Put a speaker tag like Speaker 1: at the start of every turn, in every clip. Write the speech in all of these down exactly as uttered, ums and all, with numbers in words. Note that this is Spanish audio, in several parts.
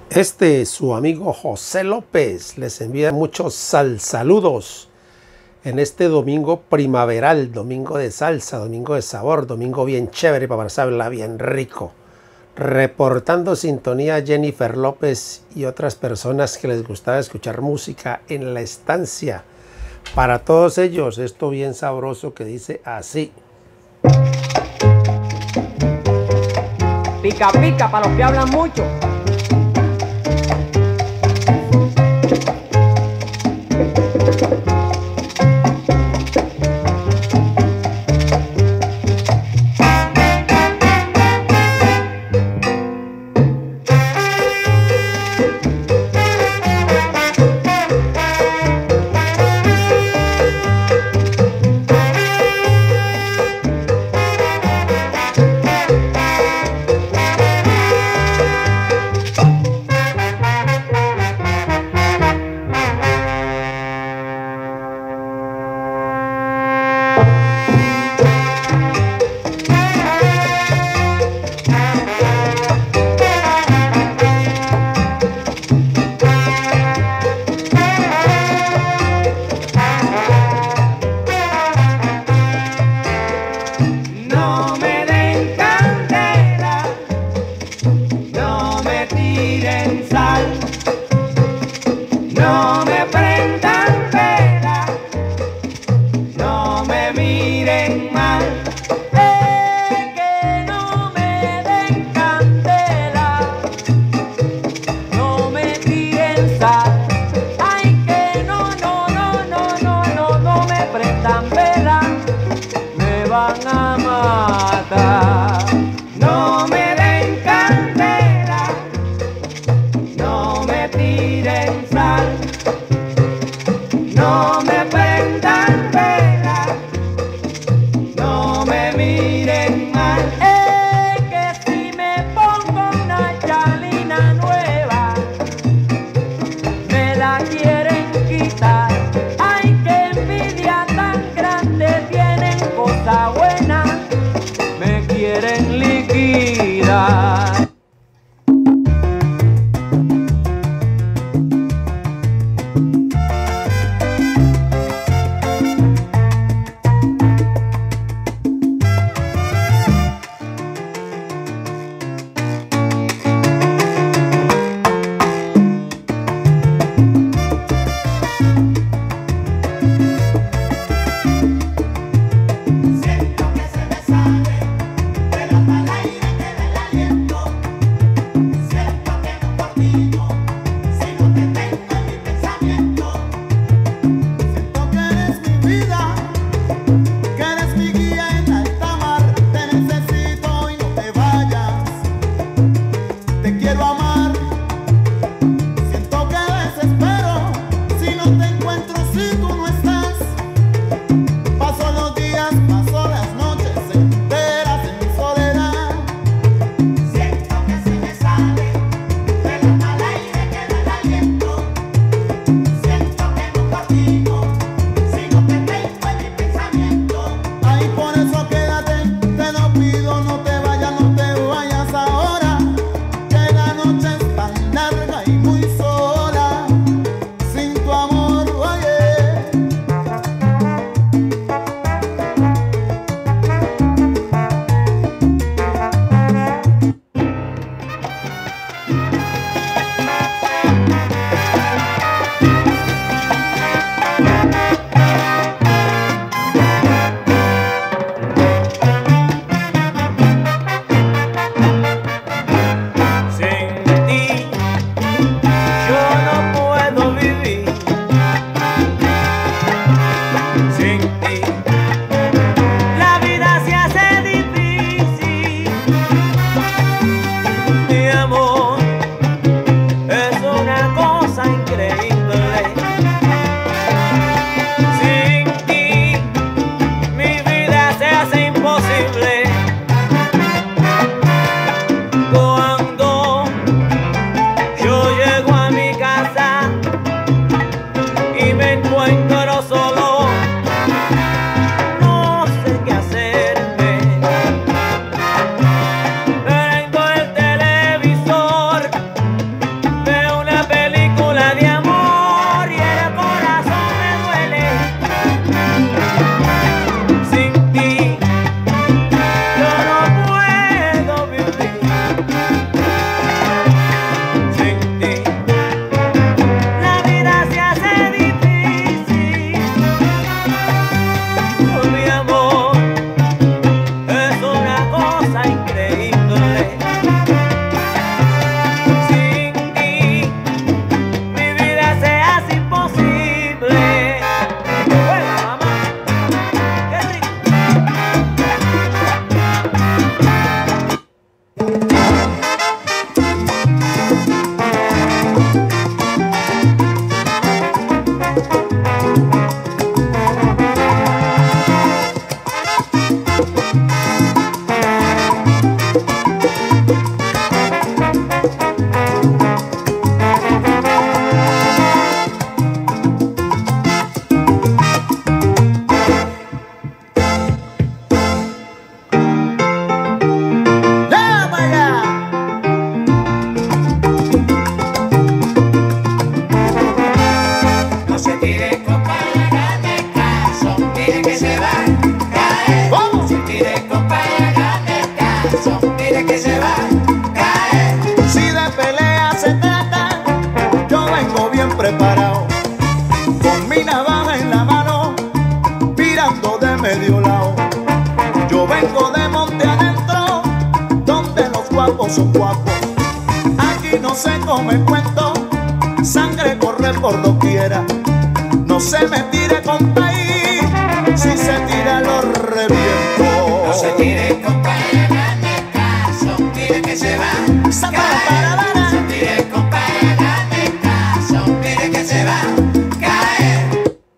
Speaker 1: Este, su amigo José López, les envía muchos sal saludos en este domingo primaveral, domingo de salsa, domingo de sabor, domingo bien chévere para pasarla bien rico. Reportando sintonía Jennifer López y otras personas que les gustaba escuchar música en la estancia. Para todos ellos, esto bien sabroso que dice así.
Speaker 2: Pica pica para los que hablan mucho.
Speaker 3: preparado, con mi navaja en la mano, mirando de medio lado. Yo vengo de monte adentro, donde los guapos son guapos. Aquí no se come cuento, sangre corre por doquiera. No se me tire con país, si se tira lo reviento.
Speaker 4: No se tire compadre, hazme caso, mire que se va a caer. No se tire compadre, hazme caso, mire que se va a caer.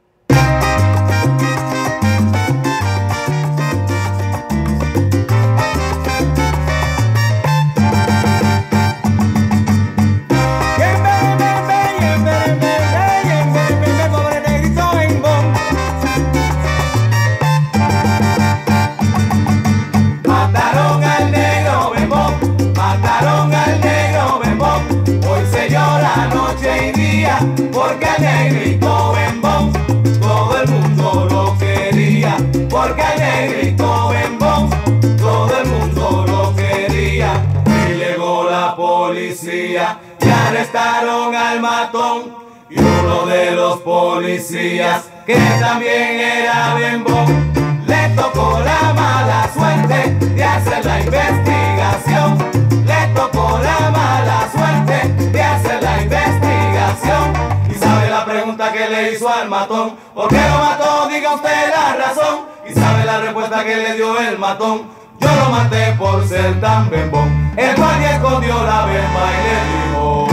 Speaker 4: Mataron al negro Bembón, mataron al negro Bembón. Hoy se llora noche y día, porque al negrito Bembón todo el mundo lo quería. Porque al negrito Bembón todo el mundo lo quería. Y llegó la policía y arrestaron al matón. Y uno de los policías, que también era Bembón, le tocó la mala suerte de hacer la investigación. Le tocó la mala suerte de hacer la investigación. Y sabe la pregunta que le hizo al matón: ¿por qué lo mató? Diga usted la razón. Y sabe la respuesta que le dio el matón: yo lo maté por ser tan bembón. El guardia escondió la bemba y le dijo: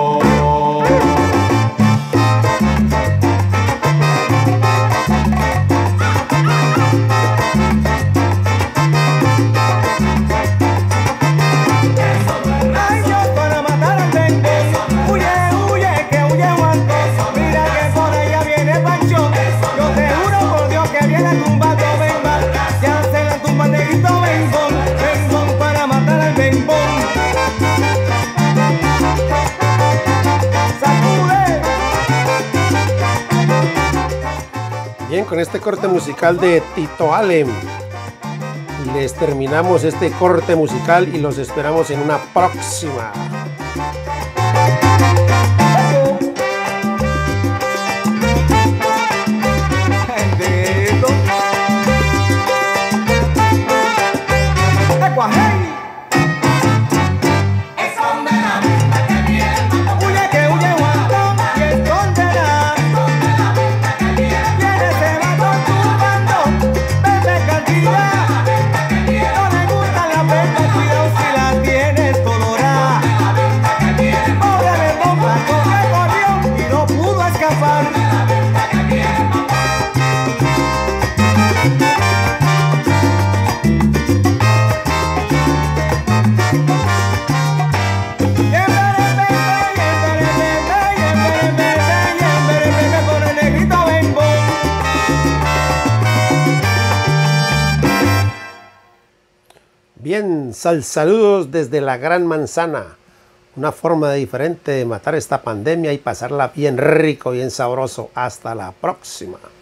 Speaker 5: Ay, Dios, para matar al bembón. Huye, huye, que huye Juan. Mira que por allá viene Pancho. Yo te juro por Dios que viene tumbando bemba. Ya se la tumba el negrito Bembón. Bembón para matar al bembón. ¡Sacude!
Speaker 1: Bien, con este corte musical de Tito Allen les terminamos este corte musical y los esperamos en una próxima.
Speaker 5: Bendito. ¡Ecuajei!
Speaker 4: esconde la bemba que viene el matón.
Speaker 5: Huye, que huye Juan. Y escóndela.
Speaker 4: Esconde la bemba que viene el matón.
Speaker 5: Viene ese matón tumbando. Vete cantidad. No le gusta la bemba, cuidado si la tienes colorada. Pobre bembón, mató que corrió y no pudo escapar. Con el negrito Bembón.
Speaker 1: Bien, sal saludos desde la Gran Manzana. Una forma diferente de matar esta pandemia y pasarla bien rico, bien sabroso. Hasta la próxima.